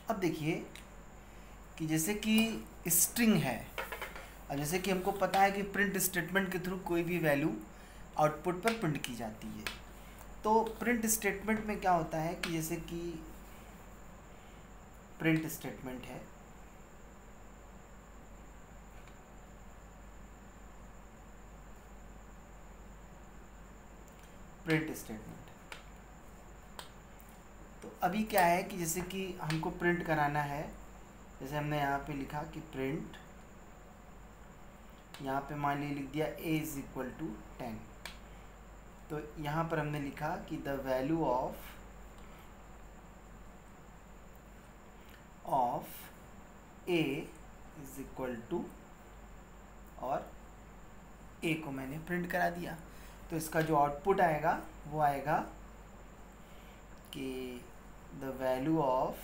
अब देखिए कि जैसे कि स्ट्रिंग है, और जैसे कि हमको पता है कि प्रिंट स्टेटमेंट के थ्रू कोई भी वैल्यू आउटपुट पर प्रिंट की जाती है। तो प्रिंट स्टेटमेंट में क्या होता है कि जैसे कि प्रिंट स्टेटमेंट है, प्रिंट स्टेटमेंट। तो अभी क्या है कि जैसे कि हमको प्रिंट कराना है, जैसे हमने यहाँ पे लिखा कि प्रिंट, यहाँ पे मान लीजिए लिख दिया a इज इक्वल टू 10। तो यहाँ पर हमने लिखा कि the value of a is equal to, और a को मैंने प्रिंट करा दिया। तो इसका जो आउटपुट आएगा वो आएगा कि the value of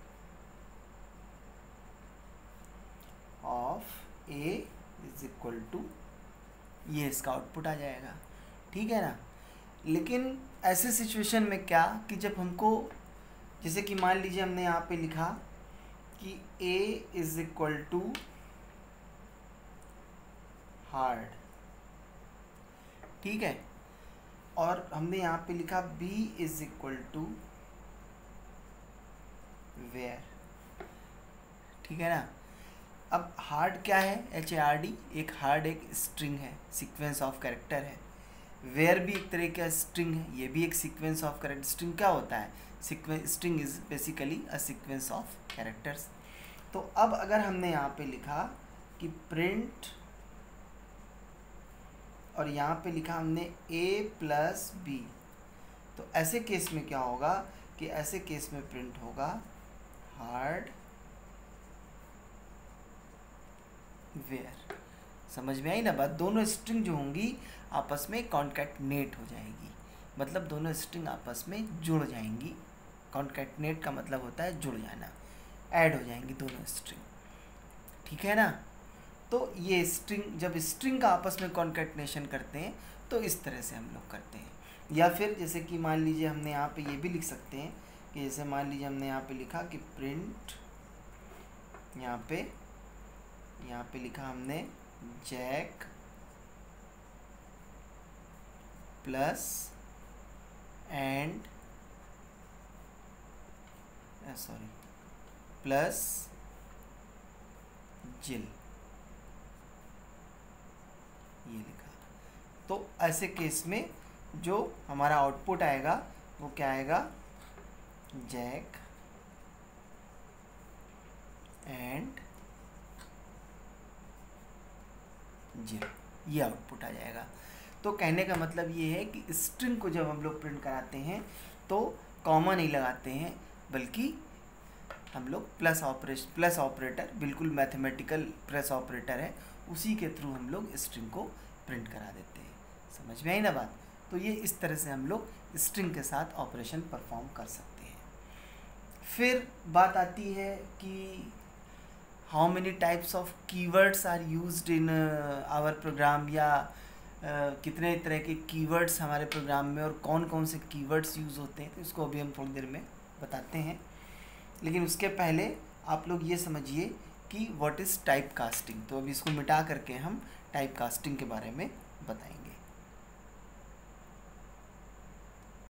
a is equal to, ये इसका आउटपुट आ जाएगा। ठीक है ना। लेकिन ऐसे सिचुएशन में क्या कि जब हमको, जैसे कि मान लीजिए हमने यहाँ पे लिखा कि a is equal to hard, ठीक है, और हमने यहाँ पे लिखा b is equal to where, ठीक है ना। अब हार्ड क्या है, HARD, एक हार्ड एक स्ट्रिंग है, सीक्वेंस ऑफ कैरेक्टर है। वेयर भी एक तरह का स्ट्रिंग है, ये भी एक सीक्वेंस ऑफ कैरेक्टर। स्ट्रिंग क्या होता है, string is basically a sequence of characters. तो अब अगर हमने यहाँ पे लिखा कि प्रिंट, और यहाँ पे लिखा हमने a प्लस बी, तो ऐसे केस में क्या होगा कि ऐसे केस में प्रिंट होगा हार्ड वेयर। समझ में आई ना बात। दोनों स्ट्रिंग जो होंगी आपस में कॉन्कैटनेट हो जाएगी, मतलब दोनों स्ट्रिंग आपस में जुड़ जाएंगी। कॉन्कैटनेट का मतलब होता है जुड़ जाना, ऐड हो जाएंगी दोनों स्ट्रिंग, ठीक है ना। तो ये स्ट्रिंग, जब स्ट्रिंग का आपस में कॉन्कैटनेशन करते हैं तो इस तरह से हम लोग करते हैं। या फिर जैसे कि मान लीजिए हमने यहाँ पे ये भी लिख सकते हैं कि जैसे मान लीजिए हमने यहाँ पे लिखा कि प्रिंट, यहाँ पे लिखा हमने जैक प्लस एंड प्लस जिल, ये लिखा। तो ऐसे केस में जो हमारा आउटपुट आएगा वो क्या आएगा, जैक एंड जिल, ये आउटपुट आ जाएगा। तो कहने का मतलब ये है कि स्ट्रिंग को जब हम लोग प्रिंट कराते हैं तो कॉमा नहीं लगाते हैं, बल्कि हम लोग प्लस ऑपरेटर, बिल्कुल मैथमेटिकल प्लस ऑपरेटर है, उसी के थ्रू हम लोग स्ट्रिंग को प्रिंट करा देते हैं। समझ में आई ना बात। तो ये इस तरह से हम लोग स्ट्रिंग के साथ ऑपरेशन परफॉर्म कर सकते हैं। फिर बात आती है कि how many types of keywords are used in our program, या कितने तरह के कीवर्ड्स हमारे प्रोग्राम में और कौन कौन से कीवर्ड्स यूज़ होते हैं। तो इसको अभी हम थोड़ी देर में बताते हैं। लेकिन उसके पहले आप लोग ये समझिए कि व्हाट इज़ टाइप कास्टिंग। तो अभी इसको मिटा करके हम टाइप कास्टिंग के बारे में बताएंगे।